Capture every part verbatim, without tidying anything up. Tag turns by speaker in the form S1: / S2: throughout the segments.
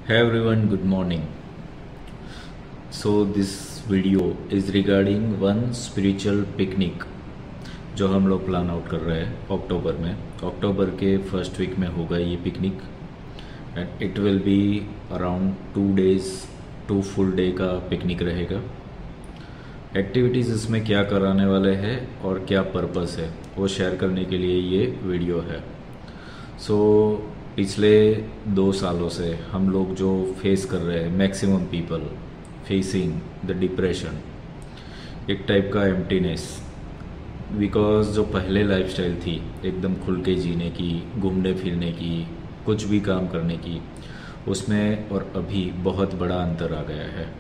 S1: Hey everyone, good morning. So this video is regarding one spiritual picnic जो हम लोग plan out कर रहे हैं अक्टूबर में। अक्टूबर के फर्स्ट वीक में होगा ये picnic and it will be around two days two full day का पिकनिक रहेगा। एक्टिविटीज़ इसमें क्या कराने वाले हैं और क्या पर्पस है वो शेयर करने के लिए ये वीडियो है। सो so, पिछले दो सालों से हम लोग जो फेस कर रहे हैं, maximum people facing the depression, एक टाइप का एम्प्टीनेस, बिकॉज जो पहले लाइफस्टाइल थी एकदम खुल के जीने की, घूमने फिरने की, कुछ भी काम करने की, उसमें और अभी बहुत बड़ा अंतर आ गया है।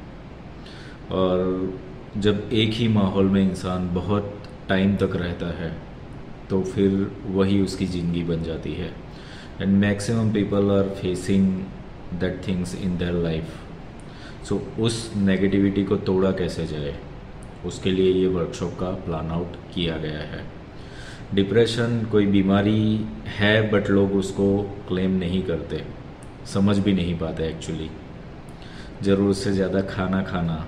S1: और जब एक ही माहौल में इंसान बहुत टाइम तक रहता है तो फिर वही उसकी ज़िंदगी बन जाती है। And maximum people are facing that things in their life. So उस नेगेटिविटी को तोड़ा कैसे जाए, उसके लिए ये वर्कशॉप का प्लान आउट किया गया है। डिप्रेशन कोई बीमारी है बट लोग उसको क्लेम नहीं करते, समझ भी नहीं पाते एक्चुअली। ज़रूरत से ज़्यादा खाना खाना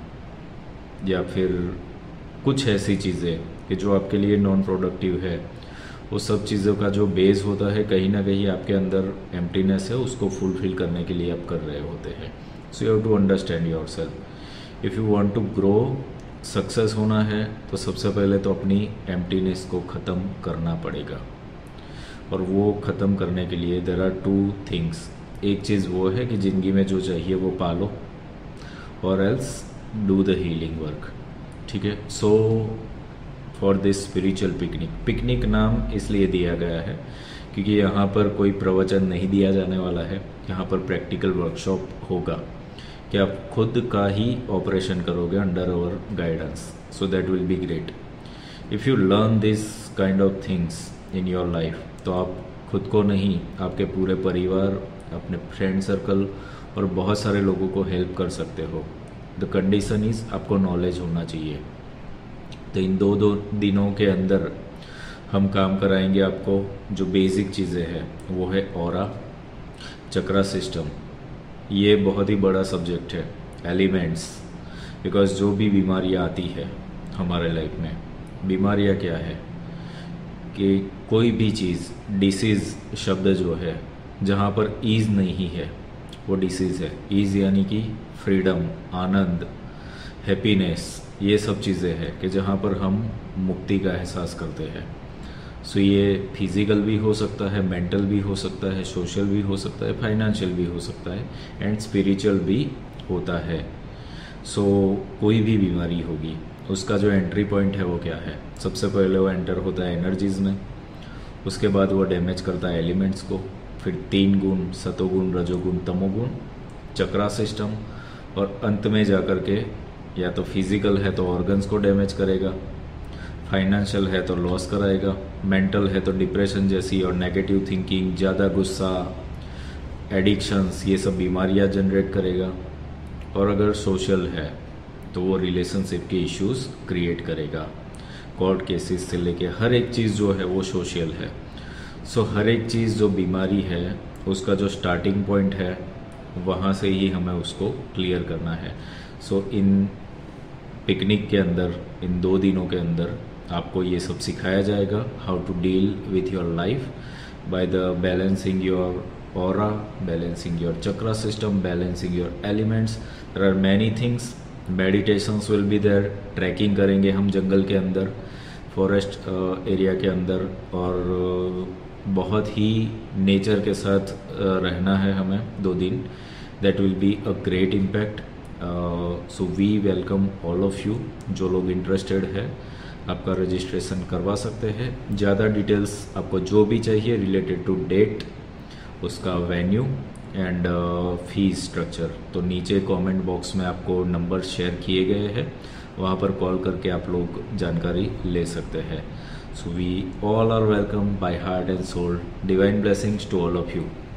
S1: या फिर कुछ ऐसी चीज़ें कि जो आपके लिए नॉन प्रोडक्टिव है, वो सब चीज़ों का जो बेस होता है कहीं ना कहीं आपके अंदर एम्प्टीनेस है, उसको फुलफिल करने के लिए आप कर रहे होते हैं। So you have to understand yourself. If you want to grow, success होना है तो सबसे पहले तो अपनी एम्प्टीनेस को ख़त्म करना पड़ेगा। और वो ख़त्म करने के लिए देयर आर टू थिंग्स। एक चीज़ वो है कि ज़िंदगी में जो चाहिए वो पालो, और else do the healing work. ठीक है। So for this spiritual picnic, picnic नाम इसलिए दिया गया है क्योंकि यहाँ पर कोई प्रवचन नहीं दिया जाने वाला है। यहाँ पर प्रैक्टिकल वर्कशॉप होगा कि आप खुद का ही ऑपरेशन करोगे under our guidance. So that will be great if you learn this kind of things in your life. तो आप खुद को नहीं, आपके पूरे परिवार, अपने फ्रेंड सर्कल और बहुत सारे लोगों को हेल्प कर सकते हो। द कंडीशन इज़ आपको नॉलेज होना चाहिए। तो इन दो दो दिनों के अंदर हम काम कराएंगे आपको। जो बेसिक चीज़ें हैं वो है ऑरा, चक्रा सिस्टम, ये बहुत ही बड़ा सब्जेक्ट है। एलिमेंट्स, बिकॉज जो भी बीमारियाँ आती है हमारे लाइफ में, बीमारियाँ क्या है कि कोई भी चीज़, डिसीज़ शब्द जो है, जहाँ पर ईज़ नहीं है वो डिसीज़ है। ईज़ यानी कि फ्रीडम, आनंद, हैप्पीनेस, ये सब चीज़ें हैं कि जहाँ पर हम मुक्ति का एहसास करते हैं। सो ये फिज़िकल भी हो सकता है, मेंटल भी हो सकता है, सोशल भी हो सकता है, फाइनेंशियल भी हो सकता है, एंड स्पिरिचुअल भी होता है। सो कोई भी बीमारी होगी, उसका जो एंट्री पॉइंट है वो क्या है? सबसे पहले वो एंटर होता है एनर्जीज़ में, उसके बाद वो डैमेज करता है एलिमेंट्स को, फिर तीन गुण, सतोगुण, रजोगुण, तमोगुण, चक्रा सिस्टम, और अंत में जा कर के या तो फिजिकल है तो ऑर्गन्स को डैमेज करेगा, फाइनेंशियल है तो लॉस कराएगा, मेंटल है तो डिप्रेशन जैसी और नेगेटिव थिंकिंग, ज़्यादा गुस्सा, एडिक्शंस, ये सब बीमारियां जनरेट करेगा। और अगर सोशल है तो वो रिलेशनशिप के इश्यूज क्रिएट करेगा। कोर्ट केसेस से लेके हर एक चीज़ जो है वो सोशल है। सो हर एक चीज़ जो बीमारी है उसका जो स्टार्टिंग पॉइंट है वहाँ से ही हमें उसको क्लियर करना है। सो so, इन पिकनिक के अंदर, इन दो दिनों के अंदर आपको ये सब सिखाया जाएगा, how to deal with your life by the balancing your aura, balancing your chakra system, balancing your elements. There are many things. Meditations will be there. Trekking करेंगे हम जंगल के अंदर, फॉरेस्ट एरिया के अंदर, और बहुत ही नेचर के साथ रहना है हमें दो दिन। That will be a great impact. So we welcome all of you. जो लोग इंटरेस्टेड है आपका रजिस्ट्रेशन करवा सकते हैं। ज़्यादा डिटेल्स आपको जो भी चाहिए रिलेटेड टू डेट, उसका वेन्यू एंड फीस स्ट्रक्चर, तो नीचे कमेंट बॉक्स में आपको नंबर शेयर किए गए हैं, वहाँ पर कॉल करके आप लोग जानकारी ले सकते हैं। So we all are welcome by heart and soul. Divine blessings to all of you.